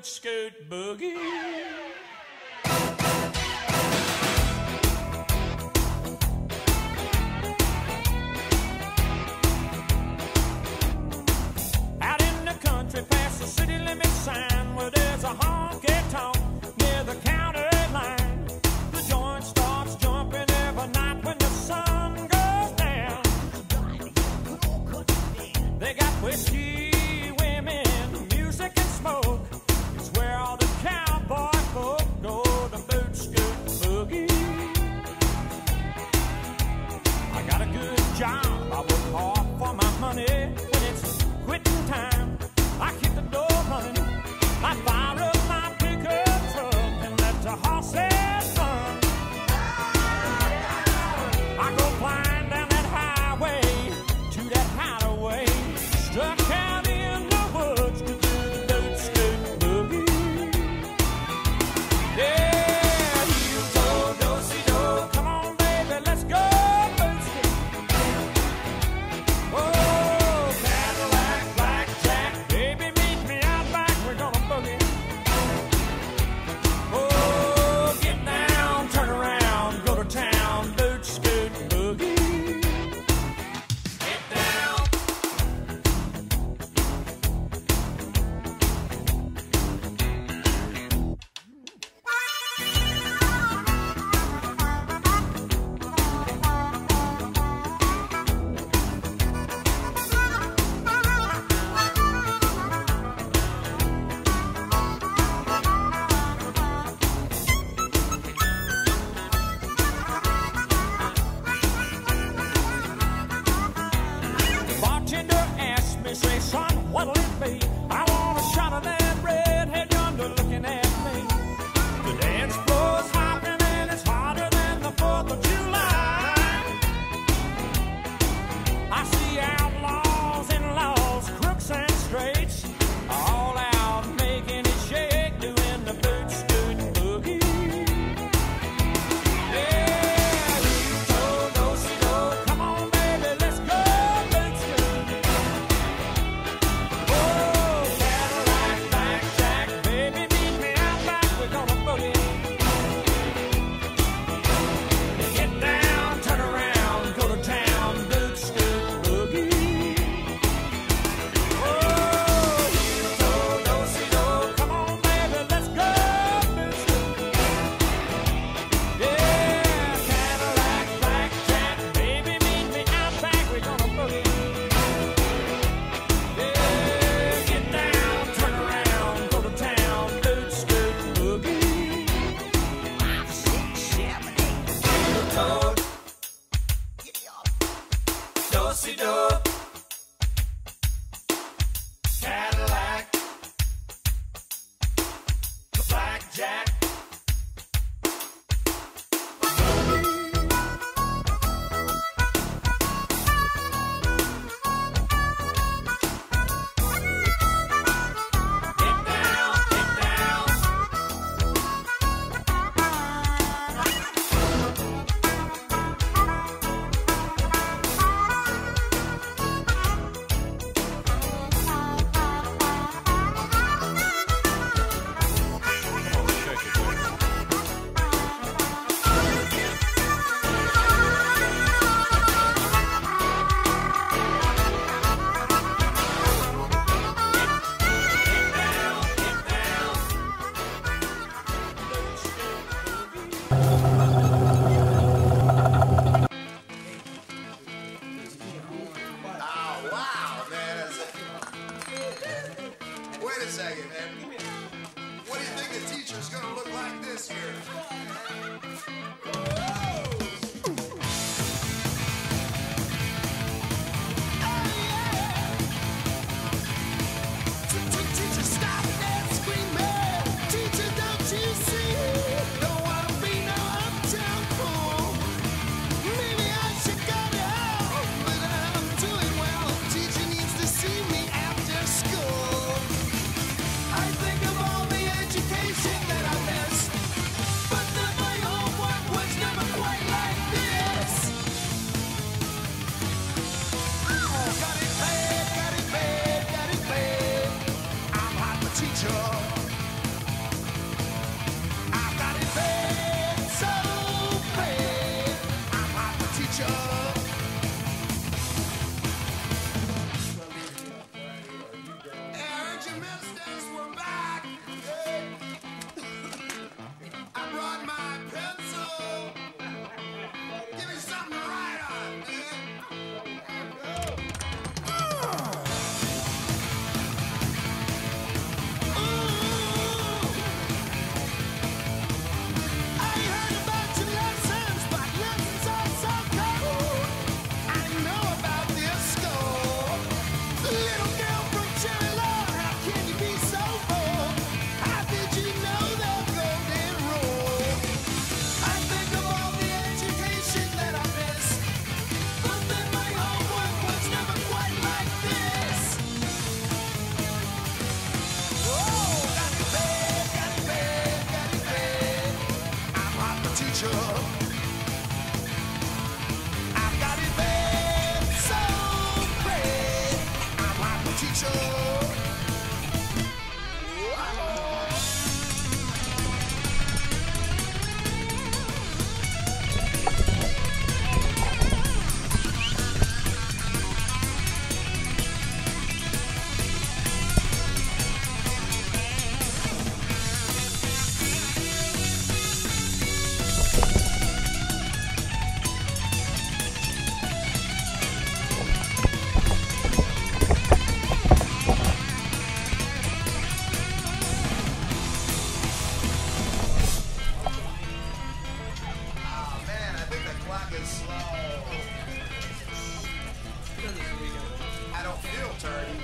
scoot boogie. Out in the country past the city limit sign where there's a honky-tonk near the county line. The joint starts jumping every night when the sun goes down. They got whiskey, women, music and smoke. It's where all the cowboy folk go to boot scoot boogie. I got a good job, I work hard for my money. When it's quitting time, I keep the door running. I fire up my pickup truck and let the horses run. I go flying down that highway to that hideaway, stuck out in the woods to do the boot scoot boogie. Yeah, heel toe, do-si-do, come on baby, let's go boot scoot. Oh, Cadillac, blackjack, baby meet me out back, we're gonna boogie. Oh, get down, turn around, go to town, boot scoot boogie. Get down. The bartender asked me, say, son, what'll it be? I want a shot of that redhead yonder looking at me. The dance floor's hopping and it's hotter than the 4th of July. I see outlaws and laws, crooks and straights, all out making it shake, doing the boot scoot boogie. Yeah, heel toe, do-si-do, come on baby, let's go boot scoot. Oh, Cadillac, blackjack, baby meet me out back, we're gonna boogie. Get down, turn around, go to town, boot scoot boogie. Oh, heel toe, do-si-do, come on baby, let's go boot scoot. Yeah, Cadillac, blackjack, baby meet me out back, we're gonna boogie. Yeah, get down, turn around, go to town, boot scoot boogie. Heel toe, do-si-do, Cadillac, blackjack. Get down, get down. Oh, wow, man. Wait a second, man. What do you think the teacher's gonna look like this year? Teacher, stop that screaming. Teacher, don't you see? Don't wanna be no uptown fool. Maybe I should go to hell, but I'm doing well. Teacher needs to see me after school. I think of all the education that I missed, but then my homework was never quite teacher. I've got it bad, so bad. I'm like my teacher. I don't feel dirty.